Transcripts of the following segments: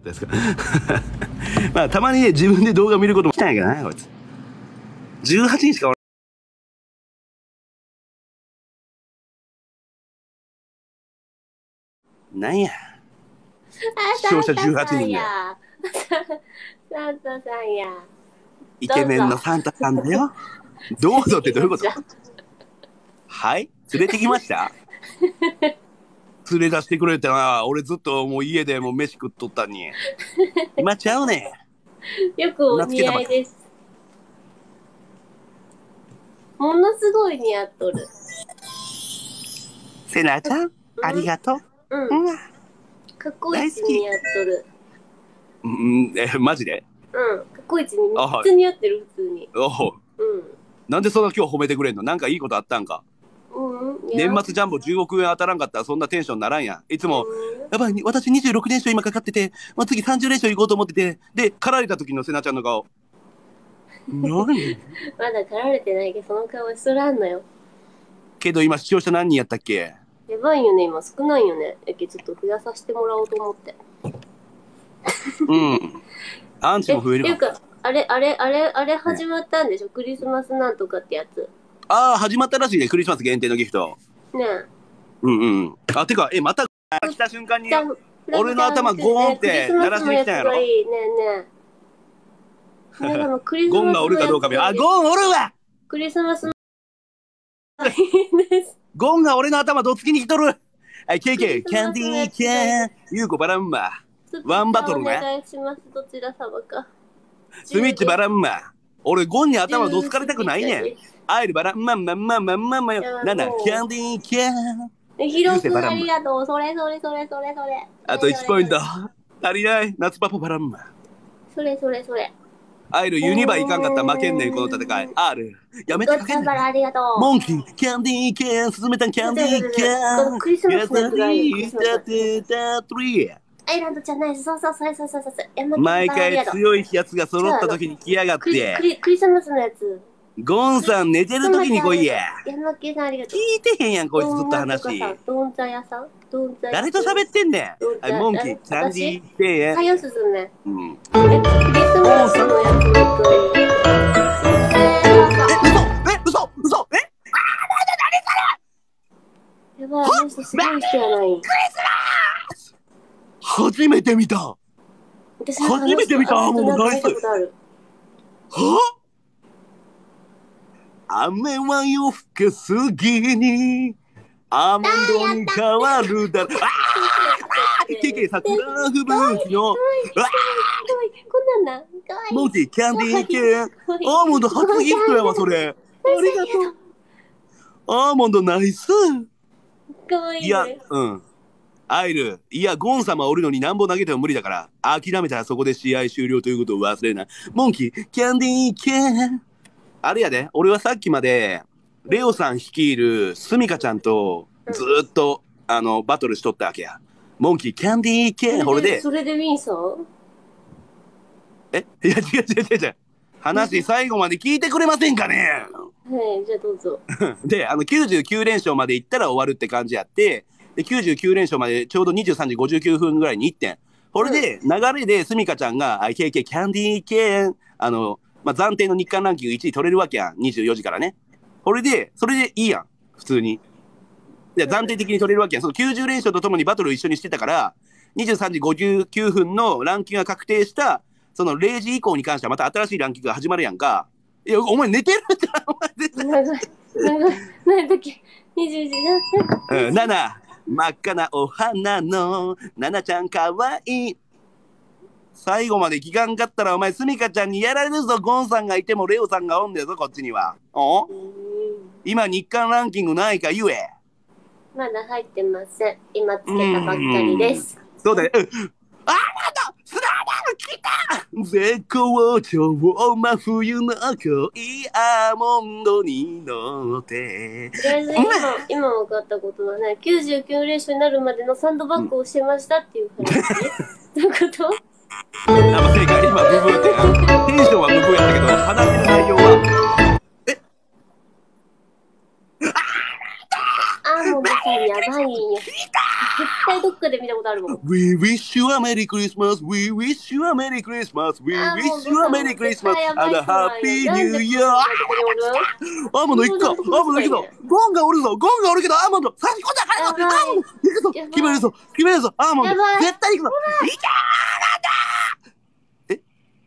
ですか。まあ、たまにね、自分で動画見ることもしたんやけどな、こいつ。18人しかおらん。なんや。視聴者18人で。 サンタさんや。 イケメンのサンタさんだよ。どうぞってどういうことはい、連れてきました連れ出してくれてな。俺ずっともう家でもう飯食っとったに。今ちゃうねん。よくお似合いです。ものすごい似合っとる。 せなちゃん、ありがとう。 うん。かっこいいし似合っとる。 マジで？ うん。かっこいいしめっちゃ似合ってる、普通に。 おう。なんでそんな今日褒めてくれんの？なんかいいことあったんか？年末ジャンボ10億円当たらんかったらそんなテンションならんやん。いつも、やばい、私26連勝今かかってて、まあ、次30連勝いこうと思ってて、で、狩られた時のせなちゃんの顔。何まだ狩られてないけど、その顔しとらんのよ。 けど今視聴者何人やったっけ？ やばいよね、今少ないよね。ちょっと増やさせてもらおうと思って。 アンチも増えるわ。 っていうか、あれ始まったんでしょ、クリスマスなんとかってやつ。 ああ、始まったらしいね、クリスマス限定のギフト。 ねえ。 あ、てか、また来た瞬間に、俺の頭ゴーンって鳴らしてきたんやろ。 ねえねえ。 ゴンがおるかどうか見る。あ、ゴンおるわ！ クリスマスのゴンが俺の頭どつきに来とる。はい、ケイケイ、キャンディーキャン、ユーコバランマ。ワンバトルね。 お願いします、どちら様か。 スミッチバランマ。俺ゴンに頭どつかれたくないねん。アイルバランマンマンマンマンマンマンよ。なんだ、キャンディーキャン。 ヒロ君ありがとう。それ。 あと1ポイント。足りない。夏パパバランマ。 それ。 アイルユニバいかんかったら負けんねん、この戦い。R。やめてくれ。 ありがとう。 モンキー、キャンディーキャン、スズメタンキャンディーキャン。 クリスマスのやつがいい。 アイランドじゃない。そう。 毎回強いやつが揃った時に来やがって。 クリスマスのやつ。 ゴンさん寝てる時に来いや。 山木さんありがとう。 聞いてへんやん、こいつずっと話。 ドンザ屋さん？ 誰と喋ってんねん。モンキー、キャンディーキャン。 はよすずめ。クリスマスのやつ嘘やばい、あの人すごい人やない。 クリスマス初めて見た。アーモンドナイス。は？雨は夜更けすぎにアーモンドに変わるだろ。ケケ桜吹雪の。 こんなんモンキーキャンディー系。アーモンド初ギフトやわ、それ。ありがとう。アーモンドナイス。 かわいい。 いや、アイル、いや、ゴン様おるのに何本投げても無理だから、諦めたらそこで試合終了ということを忘れない。モンキー、キャンディー系。あれやで、俺はさっきまで、レオさん率いるスミカちゃんとずーっと、バトルしとったわけや。モンキー、キャンディー系。 それでウィンさん？ いや、違う。話最後まで聞いてくれませんかね？ はい、じゃあどうぞ。 で、99連勝まで行ったら終わるって感じやって、で、99連勝までちょうど23時59分ぐらいに行ってん。これで、流れでスミカちゃんが、キャンディー系、暫定の日韓ランキング1位取れるわけやん。24時からね。それでいいやん。普通に。いや、暫定的に取れるわけやん。その90連勝とともにバトルを一緒にしてたから、23時59分のランキングが確定した、その0時以降に関してはまた新しいランキングが始まるやんか。いや、お前寝てるってお前絶対。 何だっけ ?20 時な。7、真っ赤なお花の、ナナちゃんかわいい。最後まで聞かんかったらお前スミカちゃんにやられるぞ。ゴンさんがいてもレオさんがおんねんぞこっちには。今日韓ランキングないか言え。 まだ入ってません。今つけたばっかりです。 そうだよ。スラダム来た。絶好調真冬の恋アーモンドに乗って。 とりあえず今分かったことはね、99連勝になるまでのサンドバッグをしましたっていう話。どういうこと？ 正解、今ブブーってテンションはブブーやったけど話してる内容はアーモンドさんやばいんよ。絶対どっかで見たことある。 あるもん。 We wish you a Merry Christmas, We wish you a Merry Christmas, We wish you a Merry Christmas and a Happy New Year! アーモンド行くか、アーモンド行くぞ、ゴンがおるぞ、ゴンがおるけど、アーモンド、差し込んだからぞ、アーモンド行くぞ、決めるぞ、決めるぞ、アーモンド、絶対行くぞ、いけーなんだーえ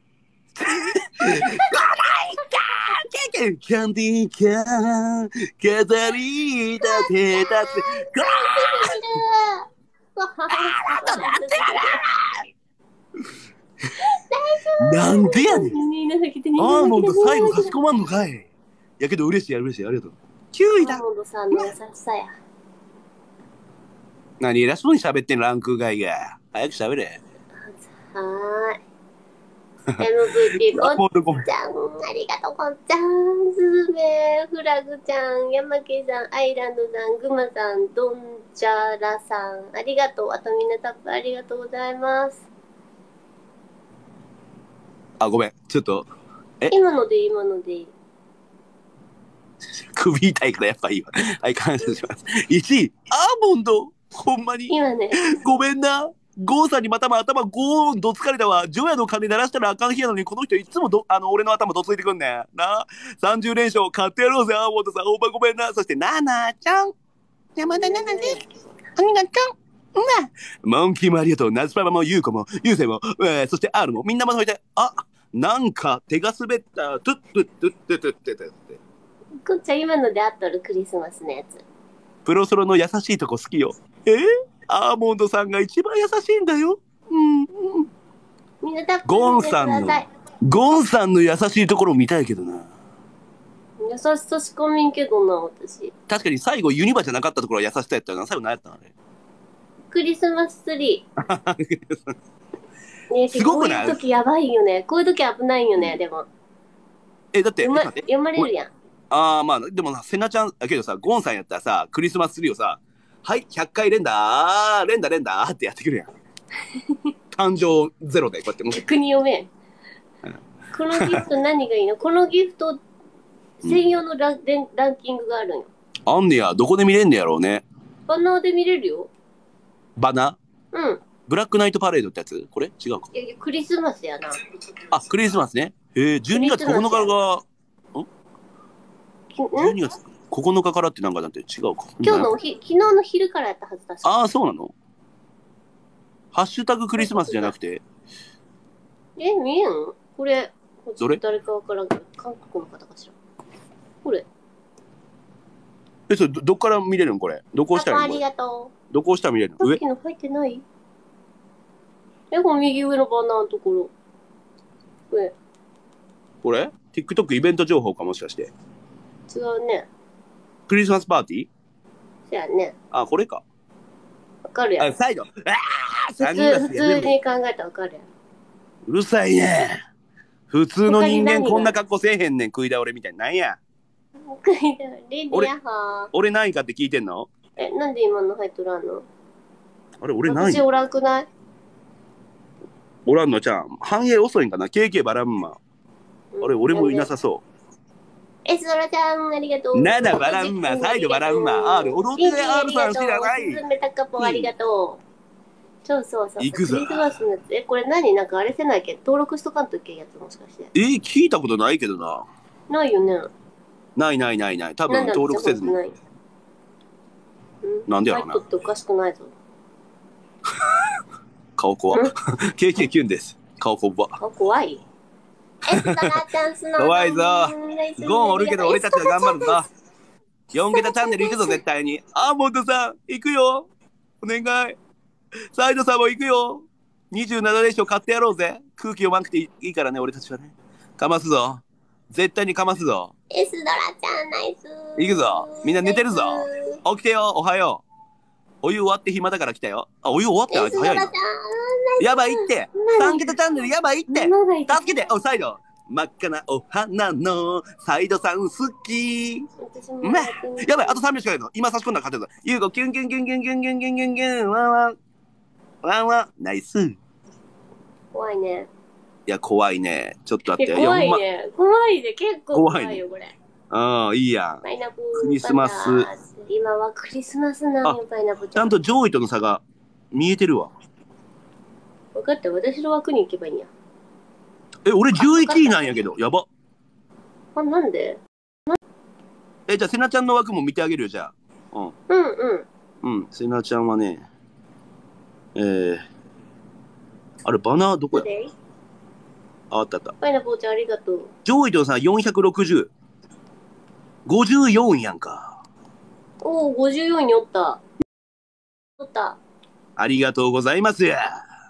キャンディーキャン飾り立てたってなんでやねんアーモンド最後差し込まんのかいやけど嬉しいや嬉しいありがとう9位だアーモンドさんの優しさや何偉そうに喋ってんランク外が早く喋れはーいMVP アーモンドごこっちゃん、ありがとうこっちゃん、すずめ、フラグちゃん、山家さん、アイランドさん、グマさん、ドンジャラさん、ありがとう。あとみんなタップありがとうございます。 あごめんちょっと今のでいい首痛いからやっぱいいわはい感謝します1位アーモンドほんまに今ねごめんなゴーさんにまたま頭ゴーンどつかれたわ。ジョヤの鐘鳴らしたらあかん日やのに、この人いつも俺の頭どついてくんねん。な30連勝買ってやろうぜ、アーモンドさん。ほんまごめんな。そして、ナナちゃん。山田ナナです。ありがとう。モンキーもありがとう。ナズパパもユウコも、ユウセも、そしてアールも、みんなまとめて、あ、なんか手が滑った。トゥットゥットゥットゥットゥットゥットゥッ。 こっちゃん今のであっとるクリスマスのやつ。 プロソロの優しいとこ好きよ。アーモンドさんが一番優しいんだよ。 みんなタップゴンさんの優しいところを見たいけどな。 優しさしか見んけどな、私。 確かに最後ユニバじゃなかったところは優しさやったよな。最後何やったのあれ。 クリスマスツリー。ね、 すごくない？ こういう時やばいよね。こういう時危ないよね、でも。 だって読まれるやん。 ああまあでもなセナちゃんだけどさゴンさんやったらさクリスマスツリーをさはい100回連打ってやってくるやん誕生ゼロでこうやって逆に読めん。このギフト何がいいの？このギフト専用のランキングがあるんよ。 あんねやどこで見れんねやろうね。 バナーで見れるよ。 バナ？ うんブラックナイトパレードってやつ？これ違うか。 いやクリスマスやな。 あクリスマスね。12月9日が12月9日からってなんかだって違うか。 今日の昨日の昼からやったはずだし。 ああそうなの？ハッシュタグクリスマスじゃなくて見えん？これどれ？ 誰かわからんけど韓国の方かしら。これそれどっから見れるんこれ？どこ押したらいいの？ ありがとう。 どこ押したら見れるの？ さっきの入ってない？この右上のバナーのところ。 これ TikTok イベント情報かもしかして違うね。 クリスマスパーティー？ そやね。 あこれか。 わかるやん。 サイド。 普通に考えたらわかるやん。 うるさいね。普通の人間こんな格好せえへんねん食い倒れみたいな。なんや。俺何位かって聞いてんの？ なんで今の入っとらんの？ あれ俺何位？ 私おらんくない？ おらんのちゃん。反映遅いんかな。KK バランマ。あれ俺もいなさそう。 ソラちゃんありがとう。 7バランマ、サイドバランマ、R、踊って R さん知らない。 すずめたかぽありがとう。そう。 行くぞ。 クリスマスのやつ。これ何？なんかあれせないけど、登録しとかんといけんやつもしかして。 聞いたことないけどな。 ないよね。 ない。多分登録せずに。なんでやろうな。 入っとっておかしくないぞ。 顔怖。KK キュンです。顔怖。 顔怖い。 怖いぞ。ゴンおるけど俺たちは頑張るぞ。4桁チャンネル行くぞ絶対に。アーモンドさん行くよ。お願い。サイドさんも行くよ。27連勝買ってやろうぜ。空気読まなくていいからね俺たちはね。かますぞ。絶対にかますぞ。 ドラちゃんナイス。 行くぞ。みんな寝てるぞ。起きてよ。おはよう。お湯終わって暇だから来たよ。あ、お湯終わって早いな。やばいって。3桁チャンネルやばいって。助けて。サイド。真っ赤なお花のサイドさん好き。やばい、あと3秒しかないの。今差し込んだら勝てるぞ。ユーゴ、キュンキュンキュンキュンキュンキュンキュンキュンキュン、ワンワン。ワンワン、ナイス。 怖いね。 いや、怖いね。ちょっと待って。 怖いね。怖いね。結構怖いよ、これ。 ああ、いいやん。 パイナポクリスマス。 今はクリスマスなんよ、パイナポちゃん。 ちゃんと上位との差が見えてるわ。 分かった、私の枠に行けばいいんや。 俺11位なんやけど、やば。 あ、なんで？ じゃあ、せなちゃんの枠も見てあげるよ、じゃあ。 うんうん。 うん、せなちゃんはね、あれ、バナーどこや？あったあった。 パイナポーちゃんありがとう。 上位とさ、460。54やんか。 おお、54位におった。おった。 ありがとうございますや。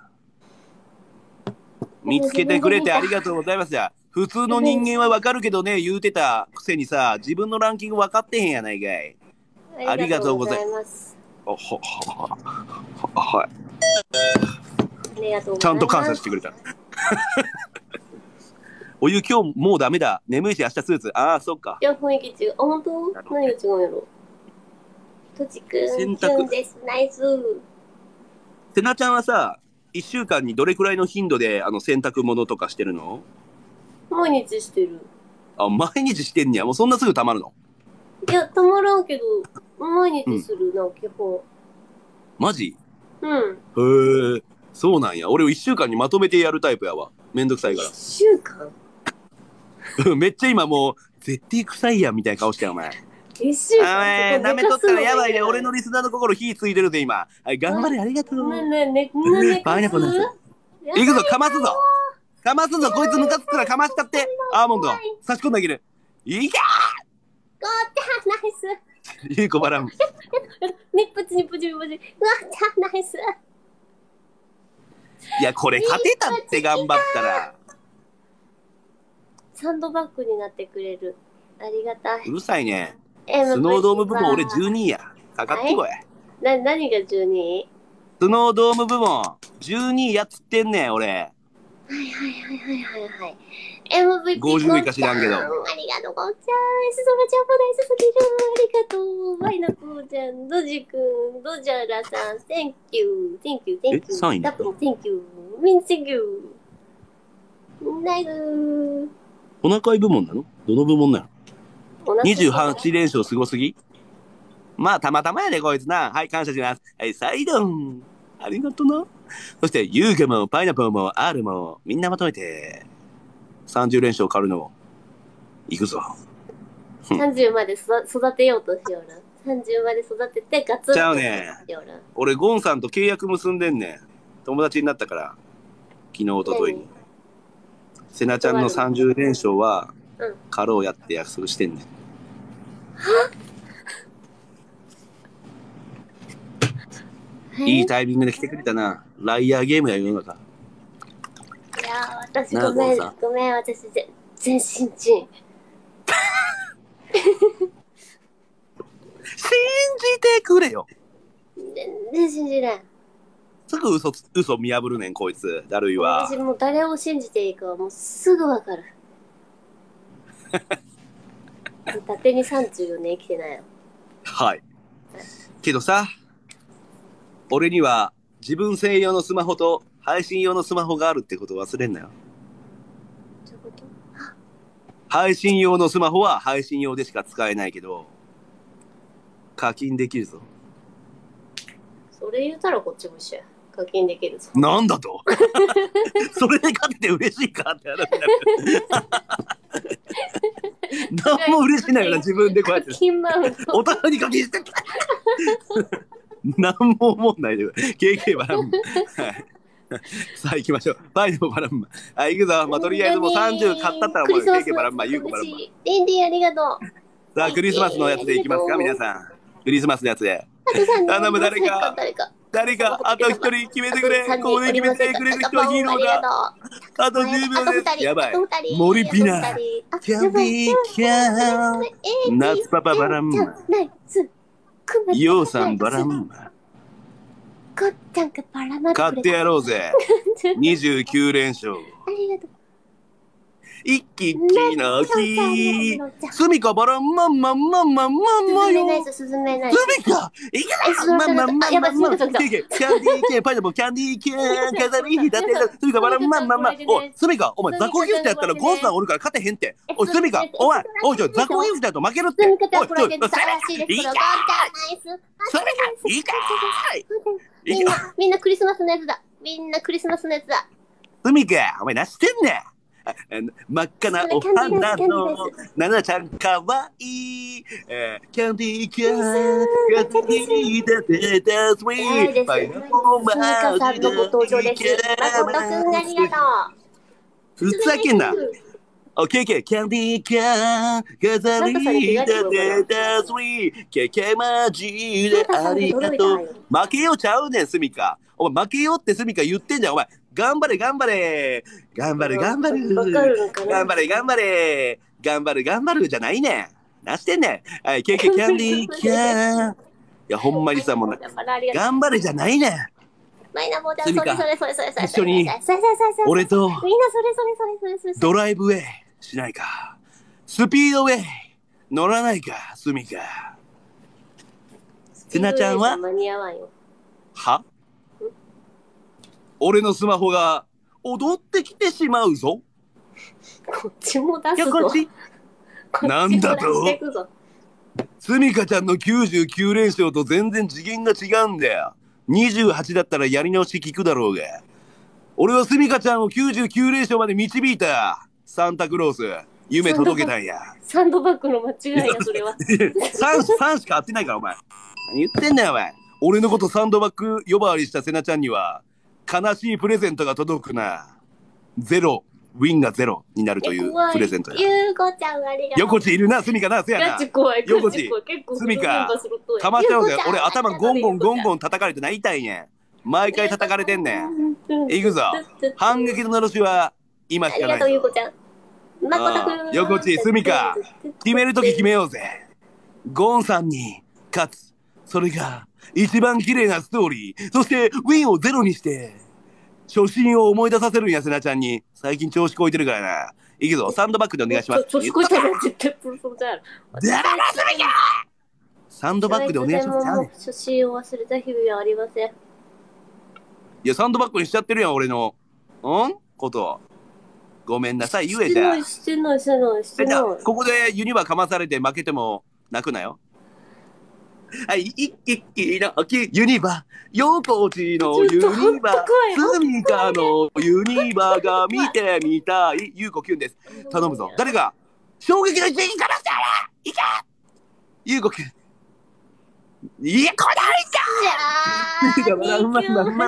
見つけてくれてありがとうございますや。普通の人間はわかるけどね、言うてたくせにさ、自分のランキング分かってへんやないかい。ありがとうございます。はい。 ありがとうございます。 ちゃんと感謝してくれた。お湯今日もうダメだ。眠いし明日スーツ。ああ、そっか。 いや、雰囲気違う。あ、本当？何が違うんやろ。とちくん、 洗濯です。ナイス。 せなちゃんはさ、1週間にどれくらいの頻度で洗濯物とかしてるの？ 毎日してる。 あ、毎日してんねや。もうそんなすぐ溜まるの？ いや、たまらんけど、毎日するな、基本。 マジ？ うん。 へえ、そうなんや。俺1週間にまとめてやるタイプやわ。めんどくさいから。 1週間めっちゃ今もう、絶対臭いやんみたいな顔してん、お前。 1週間舐めとったらやばいね。俺のリスナーの心火ついてるぜ、今。はい、頑張れ、ありがとう。パイナポー行くぞ、かますぞ。かますぞ、こいつムカつくからかましたって。アーモンド、差し込んであげる。いけー！ ゴーちゃん、ナイス。ゆうこばらん。 ニップチニップチニップチ。ゴーちゃん、ナイス。 いや、これ勝てたって頑張ったら。 サンドバッグになってくれる。ありがたい。 うるさいね。スノードーム部門俺12位や。かかってこい。 何が12位？ スノードーム部門12位やっつってんねん、俺。 はい。MVP 50位か知らんけど。 ありがとう、こうちゃん。エストラちゃんもナイスすぎる。ありがとう。ワイナコーちゃん、ドジくん、ドジャラさん、Thank you。 3位だった。 Thank you。Thank you。ナイス。 トナカイ部門なの？どの部門なの？28連勝すごすぎ？まあ、たまたまやで、こいつな。はい、感謝します。はい、サイドン。ありがとな。そして、ユーガも、パイナポーも、アールも、みんなまとめて、30連勝狩るの、いくぞ。 30まで育てようとしような。30まで育てて、ガツンとちゃうね。俺、ゴンさんと契約結んでんねん。友達になったから。昨日、おとといに。せなちゃんの30連勝は、狩ろうやって約束してんねん。いいタイミングで来てくれたな。ライアーゲームや世の中。 いやー、私ごめん、私全身賃。 信じてくれよ。 全然信じない。 すぐ嘘見破るねん、こいつ。だるいわ。 私もう誰を信じていいかはもうすぐわかる。伊達に34年生きてないよ。 はい。けどさ、俺には自分専用のスマホと配信用のスマホがあるってこと忘れんなよ。 どういうこと？ 配信用のスマホは配信用でしか使えないけど、課金できるぞ。 それ言うたらこっちも一緒や。課金できるぞ。 なんだとそれで勝てて嬉しいかって話になる。何も嬉しいないよな、自分でこうやって。お互いに課金して何も思んないで。KK バランマ。はい。さあ行きましょう。パイのバランマ。はい、行くぞ。まあ、とりあえずもう30買ったったらもう KK バランマ、ユーコバランマ。 デンディありがとう。 さあ、クリスマスのやつでいきますか、皆さん。クリスマスのやつで。頼む、誰か、あと一人決めてくれ。ここで決めてくれる人はヒーローだ。あと10秒です。やばい。森ピナ。キャンディーキャン。夏パパバランマ。ヨウさんバランマ。 こっちゃんがバラマ買ってやろうぜ。29連勝。 ありがとう。 一気のきスミカバランマンマンマンマンマンマンよ。 進めない。スミカいけないマンマンマンマンマン。キャンディー系パイナポーキャンディー系飾りひだってスミカバランマンマンマン。おいスミカお前雑魚ギフトやったらゴンさんおるから勝てへんって。おいスミカお前おいちょ雑魚ギフトやと負けるって。おいちょスミカいけーみんなみんなクリスマスのやつだ。 みんなクリスマスのやつだ。 すみか、お前何してんねん。真っ赤なお花のななちゃんかわいい、キャンディーキャンがついたてたスイートパイナポーマーさんのご登場です。誠くんありがとう。ふざけんな。オッケーオッケー、キャンディーキャン飾り立てたスイートケケマジでありがとう。負けようちゃうねん、すみか。お前負けようってすみか言ってんじゃん。お前頑張れ頑張れ頑張れ頑張れ頑張れ頑張れ頑張る頑張るじゃないねん。なしてんねん。はい、ケーキキャンディーキャン。いやほんまにさ、もう頑張れじゃないねん。 マイナボーちゃん、それ一緒に俺とみんなそれドライブウェイしないか。スピードウェイ乗らないか、すみか。せなちゃんは間に合わんよ。 は俺のスマホが踊ってきてしまうぞ。 こっちも出すぞ。 なんだとすみかちゃんの99連勝と全然次元が違うんだよ。28だったらやり直し聞くだろうが。俺はすみかちゃんを99連勝まで導いたサンタクロース。夢届けたんや。 サンドバッグの間違いや、それは。 3しか合ってないから、お前。何言ってんだよ、お前。俺のことサンドバッグ呼ばわりしたせなちゃんには、悲しいプレゼントが届くな。ゼロ、ウィンがゼロになるというプレゼントや。 ゆうこちゃんありがとう。 横地いるな、すみかな、せやな。横地、すみか、かまっちゃうぜ。俺頭ゴンゴン叩かれて泣いたいねん。毎回叩かれてんねん。いくぞ。反撃ののろしは今しかない。 ありがとう、ゆうこちゃん。 横地、すみか、決めるとき決めようぜ。ゴンさんに勝つ。それが一番綺麗なストーリー。そしてウィンをゼロにして初心を思い出させるんや。せなちゃんに最近調子こいてるからな。いくぞ、サンドバッグでお願いします。 調子こいたら絶対プロソルじゃん。 サンドバッグでお願いします。 初心を忘れた日々はありません。 いや、サンドバッグにしちゃってるやん、俺のこと。ごめんなさい、言えた。 してない。 ここでユニバかまされて負けても泣くなよ。はい、一気のユニバ、横地のユニバ、スミカのユニバが見てみたい。ゆうこきゅんです。頼むぞ。誰が衝撃の一撃かましたらいけゆうこきゅん。いや、来ないか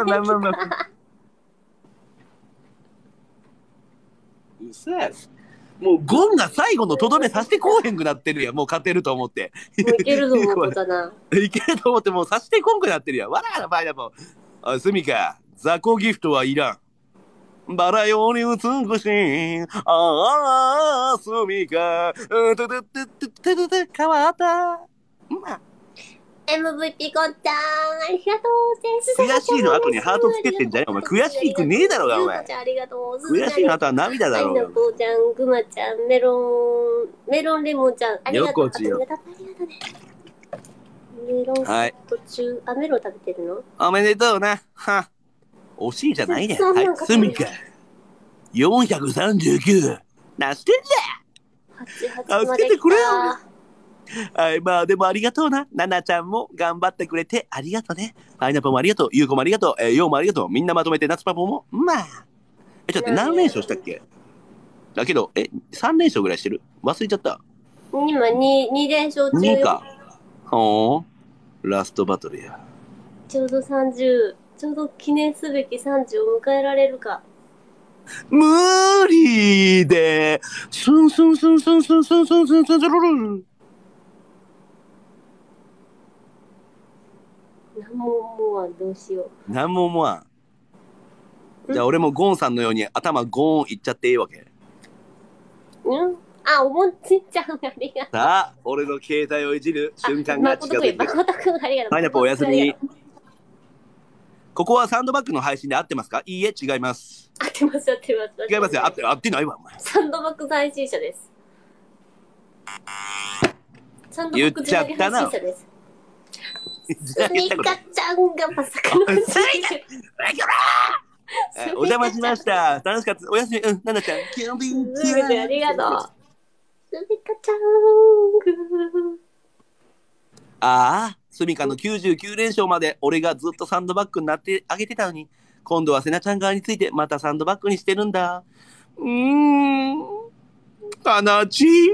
うそやろ。もうゴンが最後のとどめさせてこうへんくなってるやん。もう勝てると思って。 もういけると思ったな。 いけると思ってもうさせてこんくなってるやん。わらなパイナポー。あ、すみか、雑魚ギフトはいらん。バラより美しい。ああ、すみか。変わった。 MVP こっちゃん、ありがとう。 悔しいの後にハートつけてんじゃねえお前。悔しくねえだろうが、お前。悔しいの後は涙だろうが。 パイナポーちゃん、グマちゃん、メロンレモンちゃん、ありがとう。 横地よ。 メロン途中、あ、メロン食べてるの？ おめでとうな。は。惜しいじゃないね。はい、すみか。439。なしてんだ。助けてくれよ。はい、まあでもありがとうな。ナナちゃんも頑張ってくれてありがとうね。パイナポもありがとう。ユウコもありがとう。ヨウもありがとう。みんなまとめて夏パポも。まあ。ちょっと待って、何連勝したっけ？だけど、3連勝ぐらいしてる？忘れちゃった。 今2連勝中。 2か。ほー。ラストバトルや。 ちょうど30、ちょうど記念すべき30を迎えられるか。 無理で、スンスンスンスンスンスンスンスンスンスンルル。 何も思わん、どうしよう。何も思わん。じゃあ俺もゴンさんのように頭ゴーンいっちゃっていいわけ？ あ、思っちゃう。ありがとう。 さあ、俺の携帯をいじる瞬間が近づいてる。パイナポーおやすみ。ここはサンドバッグの配信で合ってますか？いいえ、違います。 合ってます。 違いますよ。合ってないわ、お前。 サンドバッグ配信者です。 言っちゃったな。 スミカちゃんがまさかのお邪魔しました。楽しかった。おやすみ。ナナちゃん。キュンビン。 ありがとう。スミカちゃん。 ああ、スミカの99連勝まで俺がずっとサンドバッグになってあげてたのに、 今度はせなちゃん側についてまたサンドバッグにしてるんだ。悲しい。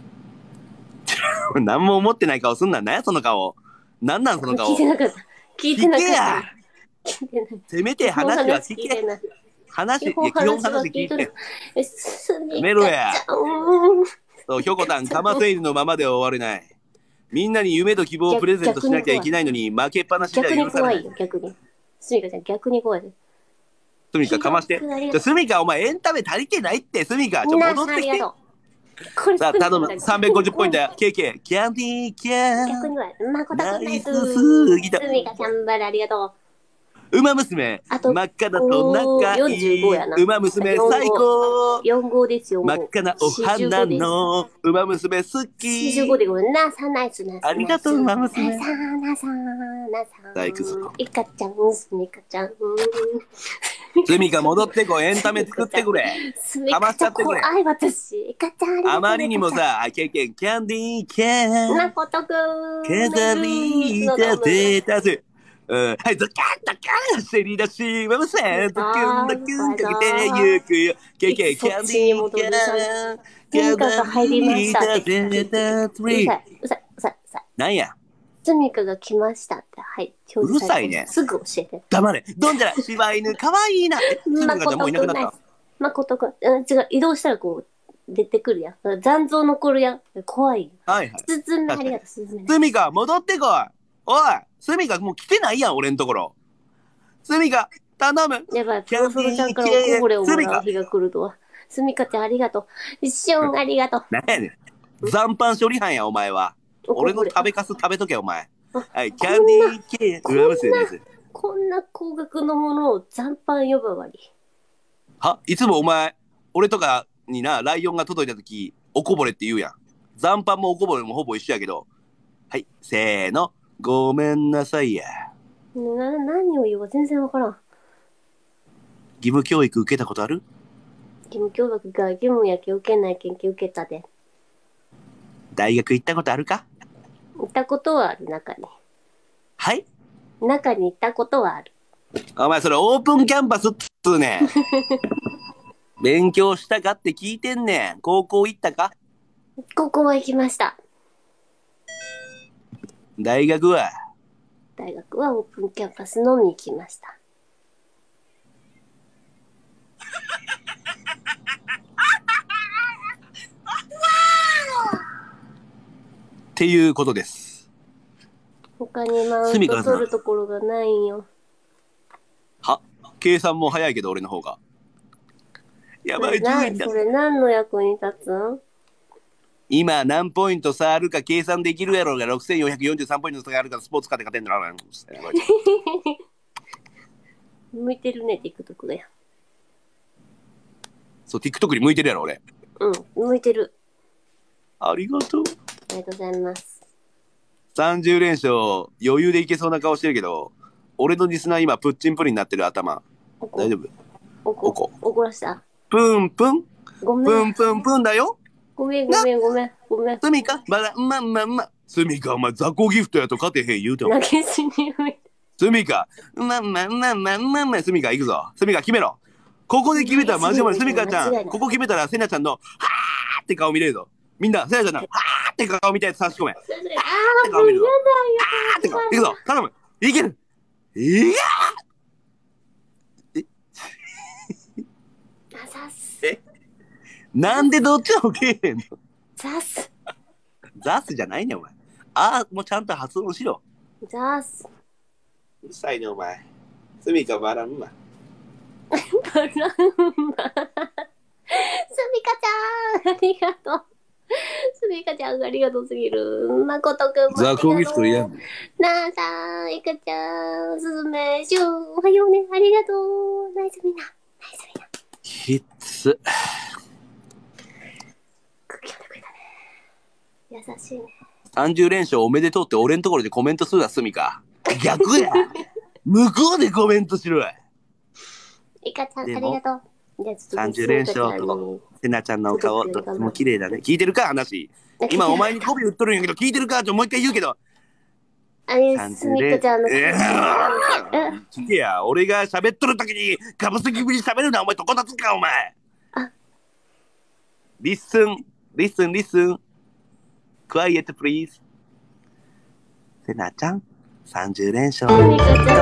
何も思ってない顔すんな。何やその顔。何なんその顔。 聞いてなかった。聞いてなかった。 聞けや。せめて話は聞け。話、基本話聞いて。やめろや。そう、ひょこたん、かませいるのままでは終われない。みんなに夢と希望をプレゼントしなきゃいけないのに、負けっぱなしじゃ許されない。 逆に怖いよ、逆に。すみかちゃん、逆に怖い。 すみか、かまして。すみか、お前、エンタメ足りてないって、すみか。戻ってきて。さあ、頼む。350ポイントや。ケーキ、キャンディーキャン。 逆には、まこたくんです。 すぎた。 すみかちゃんばらありがとう。 ウマ娘、真っ赤だと仲いい。ウマ娘最高。 4号ですよ。 真っ赤なお花のウマ娘好き。 45でごめんなさ、ナイスな。 ありがとう、ウマ娘。 なさ。 さあ、行くぞ。 いかちゃん、すみかちゃん。 すみか戻ってこい、エンタメ作ってくれ。かましちゃってくれ。 私。かちゃん。 あまりにもさ、キャンディーキャン。 まことくん。 飾り立てたぜ。はい、ドキャンドキャンせり出し、ママさん、ドキュンドキュンかけてゆくよ。キャンディーキャン。飾り立てたぜ。 うさい。 なんや。 スミカが来ましたって、はい。 うるさいね。 すぐ教えて。 黙れ。どんじゃら、柴犬、かわいいな。スミカちゃんもういなくなった。 まことくん。違う、移動したらこう、出てくるやん。残像残るやん。怖い。 はいはい。 すずめ、ありがとう、すずめ。 スミカ、戻ってこい。おい、スミカもう来てないやん、俺んところ。スミカ、頼む。 やばい、プロソロちゃんからおこぼれをもらう日が来るとは。スミカちゃんありがとう。一瞬ありがとう。 なんやねん。残飯処理班や、お前は。俺の食べかす食べとけ、お前。はい、キャンディー系。 こんな高額のものを残飯呼ばわり。 いつもお前、俺とかにな、ライオンが届いたとき、おこぼれって言うやん。残飯もおこぼれもほぼ一緒やけど。はい、せーの。ごめんなさいや。 何を言うか全然わからん。 義務教育受けたことある？ 義務教育が義務やけ受けないけんけ受けたで。 大学行ったことあるか？ 行ったことはある、中に。 はい？ 中に行ったことはある。 お前それオープンキャンパスっつうねん。勉強したかって聞いてんねん。高校行ったか？ 高校は行きました。 大学はオープンキャンパスのみ行きました。 っていうことです。 他にマウント取るところがないんよ。 計算も早いけど俺の方が。やばい、10円だ。 それ何の役に立つん？ 今何ポイント差あるか計算できるやろうが、6443ポイント差があるからスポーツカーで勝てんだろ。 向いてるね、TikTok だよ。 そう、TikTok に向いてるやろ、俺。 うん、向いてる。 ありがとう。 ありがとうございます。 30連勝、余裕でいけそうな顔してるけど、俺のリスナー今、プッチンプリンになってる頭。大丈夫？ 怒らした？ プンプン？ ごめん。 プンプンプンだよ。 ごめん。 スミカ、スミカ、お前雑魚ギフトやと勝てへん言うても。 投げしにスミカ、スミカ行くぞ。スミカ決めろ。ここで決めたらマジでスミカちゃん、ここ決めたらセナちゃんのはーって顔見れるぞ。みんな、セナちゃんのはーって顔見たやつ差し込め。はーって顔見るぞ。はーって顔。行くぞ。頼む。いける。いやーなんでどっちも受けへんの？ザスじゃないねん、お前。もうちゃんと発音しろ。 ザス。 うるさいね、お前。スミカバランマ。 スミカちゃん、ありがとう。スミカちゃんありがとうすぎる。まことくんもザコギフトやん。 なあさん、イカちゃん、すずめ、しゅん、おはようね、ありがとう。ナイスみんな。 ひっつ。 空気読んでくれたね。優しいね。 30連勝おめでとうって俺んところでコメントするな、スミカ。逆や。向こうでコメントしろや。 イカちゃん、ありがとう。 30連勝と、セナちゃんのお顔、どっちも綺麗だね。聞いてるか、話。今お前に媚び売っとるんやけど、聞いてるかもう一回言うけど、 あれ、すみこちゃんの。 聞けや、俺が喋っとるときに、かぶせ気味に喋るな、お前、どこ立つか、お前。Listen, listen, listen. Quiet, please. せなちゃん、30連勝。 すみこちゃん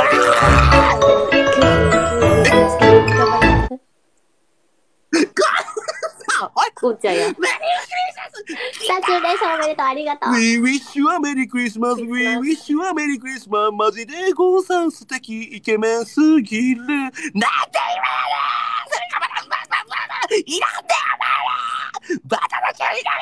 こうちゃんや。30連勝おめでとう、ありがとう。 We wish you a Merry Christmas, we wish you a Merry Christmas. マジでゴーさん素敵、イケメンすぎる。なんで今やいらんでよ、バカなキャリだ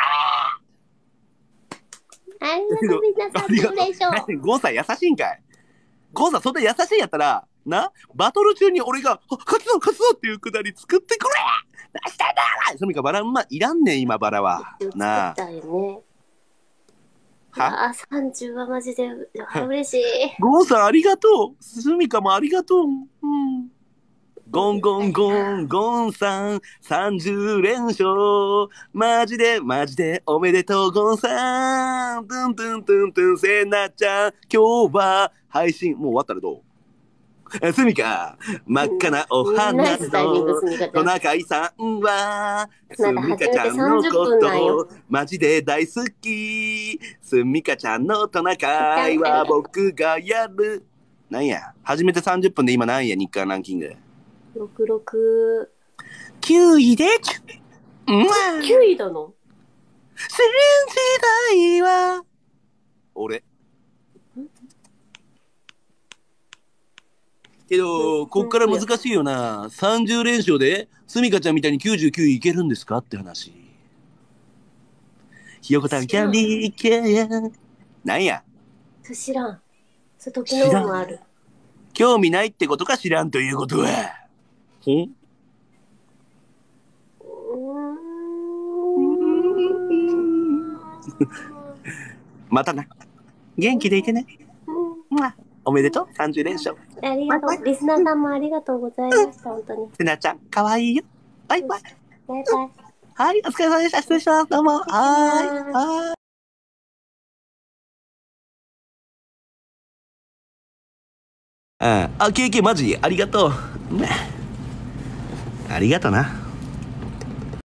ありがとう、みんな30連勝。 ゴーさん優しいんかい。ゴーさんそんな優しいんやったら、な、バトル中に俺が、勝つぞ勝つぞっていうくだり作ってくれ。出したいんだよ。そみかバラ、いらんねん、今バラは。なあ。 作ったよね。30はマジで嬉しい。 ゴンさんありがとう。スミカもありがとう。ゴンゴンゴンゴンさん30連勝。マジでおめでとうゴンさん。トゥントゥントゥントゥンせなちゃん。今日は配信もう終わったらどう？スミカ、真っ赤なお花のトナカイさんは、スミカちゃんのことマジで大好き。スミカちゃんのトナカイは僕がやる。なんや、初めて30分で今なんや、日韓ランキング。 66。 9位で、 9位だの？ 信じたいわ。俺。けど、こっから難しいよな。30連勝で、スミカちゃんみたいに99位いけるんですかって話。ひよこたんキャンディーケン。なんや。 知らん。そ時のもある。 興味ないってことか知らんということは。またな。元気でいてね。おめでとう、30連勝。 ありがとう。リスナーさんもありがとうございました、本当に。 せなちゃん、かわいいよ。バイバイ。 バイバイ。 はい、お疲れ様でした。失礼します。どうも。はい。KK マジありがとう。ありがとな。